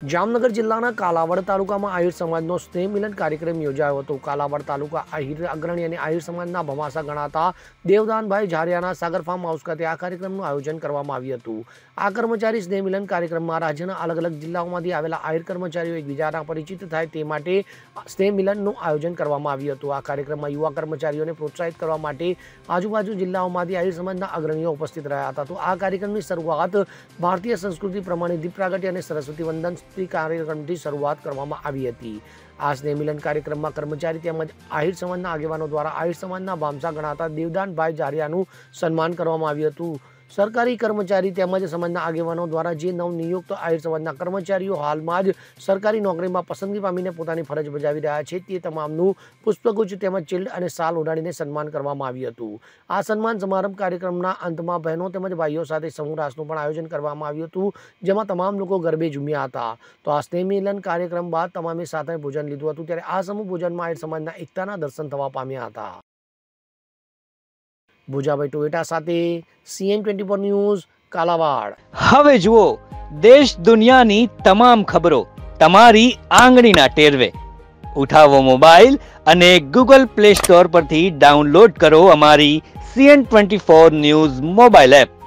જામનગર જિલ્લાના કાલાવડ તાલુકામાં આહિર સમાજનો સ્નેહ મિલન કાર્યક્રમ યોજાયો હતો। કાલાવડ તાલુકા આહિર અગ્રણી અને આહિર સમાજના ભમાસા ગણાતા દેવદાનભાઈ ઝારિયાના સાગર ફાર્મ હાઉસ ખાતે આ કાર્યક્રમનું આયોજન કરવામાં આવ્યું હતું। આ કર્મચારી સ્નેહ મિલન કાર્યક્રમમાં રાજ્યના અલગ અલગ જિલ્લાઓમાંથી આવેલા આહિર કર્મચારીઓ એકબીજાના પરિચિત થાય તે માટે સ્નેહ મિલનનું આયોજન કરવામાં આવ્યું હતું। આ કાર્યક્રમમાં યુવા કર્મચારીઓને પ્રોત્સાહિત કરવા માટે આજુબાજુ જિલ્લાઓમાંથી આહિર સમાજના અગ્રણીઓ ઉપસ્થિત રહ્યા હતા। તો આ કાર્યક્રમની શરૂઆત ભારતીય સંસ્કૃતિ પ્રમાણે દીપ પ્રાગટ્ય અને સરસ્વતી વંદન कार्यक्रमથી શરૂઆત કરવામાં આવી હતી। આ સ્નેહ મિલન કાર્યક્રમમાં કર્મચારી તેમજ આહિર સમાજના આગેવાનો દ્વારા આહિર સમાજના ભામસા ગણાતા દેવદાનભાઈ ઝારિયાનું સન્માન કરવામાં આવ્યું હતું। સરકારી કર્મચારી તેમજ સમાજના આગેવાનો દ્વારા જે નવનિયુક્ત આહિર સમાજના કર્મચારીઓ હાલમાં જ સરકારી નોકરીમાં પસંદગી પામીને પોતાની ફરજ બજાવી રહ્યા છે તે તમામનું પુષ્પગુચ્છ તેમજ ચિલ્ડ અને શાલ ઉડાડીને સન્માન કરવામાં આવ્યું હતું। આ સન્માન સમારંભ કાર્યક્રમના અંતમાં બહેનો તેમજ ભાઈઓ સાથે સમૂહ રાસનું પણ આયોજન કરવામાં આવ્યું હતું, જેમાં તમામ લોકો ગરબે ઝૂમ્યા હતા। તો આ સ્નેહ મિલન કાર્યક્રમ બાદ તમામે સાથે ભોજન લીધું હતું, ત્યારે આ સમૂહ ભોજનમાં આહિર સમાજના એકતાના દર્શન થવા પામ્યા હતા। ભુજાભાઈ ટોએટા સાથે CN24 ન્યૂઝ કાલાવાડ। હવે જુઓ દેશ દુનિયાની તમામ ખબરો તમારી આંગળીના ટેરવે। ઉઠાવો મોબાઈલ અને ગૂગલ પ્લે સ્ટોર પરથી ડાઉનલોડ કરો અમારી CN24 ન્યૂઝ મોબાઈલ એપ।